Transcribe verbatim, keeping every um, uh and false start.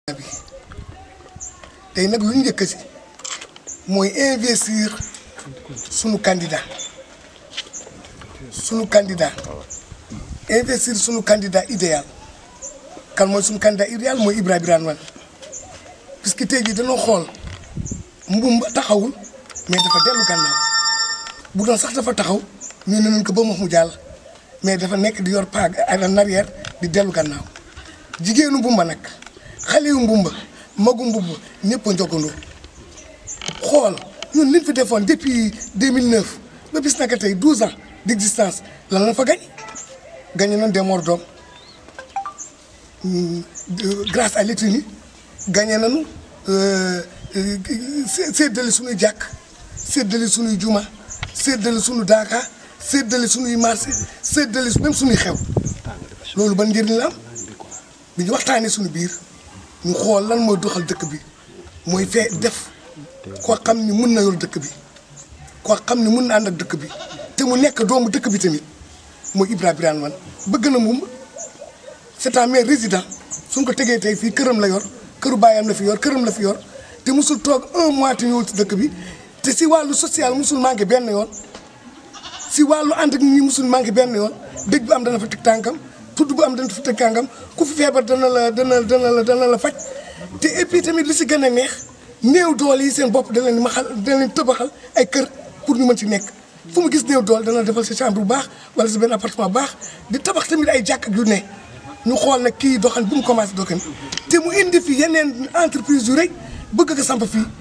tey nag lu ñu njëkk si mooy investir sunu candidat sunu candidat investir sunu candidat idéal kan mooy sunu candidat idéal mooy Ibra Birane Wane puisque tey jii dañoo xool Mbumba taxawul mais dafa dellu gannaaw bu doon sax dafa taxaw ñu ne nañ ko ba mu jàll mais dafa nekk di yor pas en arrière di dellu gannaaw jigéenu Mbumba nag xale yu Mbumba magu Mbumba ñëpp a njogandoo xool ñun liñ fi defoon depuis deux mille neuf ba bis naka tey douze ans d' existence lan la fa gañ gañe nañ des morts d'hommes grâce à l'État gañe nañu séddale suñuy jàkk séddale suñuy juma séddale suñu daaka séddale suñuy marché séddale même suñuy xew loolu ban njëriñ la am bi ñu waxtaanee suñu biir ñu xool lan mooy doxal dëkk bi mooy fee def koo xam ni mun na yor dëkk bi koo xam ni mun na ànd ak dëkk bi te mu nekk doomu dëkk bi tamit mooy Ibra Birane Wane bëgg na Mbumba c'est un maire résident suñ ko tegee tey fii këram la yor këru baayam la fi yor këram la fi yor te musul toog un mois te ñëwul ci dëkk bi te si wàllu social musul manqué benn yoon si wàllu ànd ak ñi musul manqué benn yoon dëj bu am dana fa teg tànkam tudd bu am dana fa teg tànkam ku fi feebar dana la dana dana la dana la faj te et puis tamit li si gën a neex néew doole yi seen bopp da leen maxal da leen tëbaxal ay kër pour ñu mën ci nekk fu mu gis néew doole dana defal sa chambre bu baax wala sa benn appartement bu baax di tabax tamit ay jàkk yu ne ñu xool nag kii doxal bu mu commencé doxal te mu indi fi yeneen entreprise yu rëy bëgg ko samp fii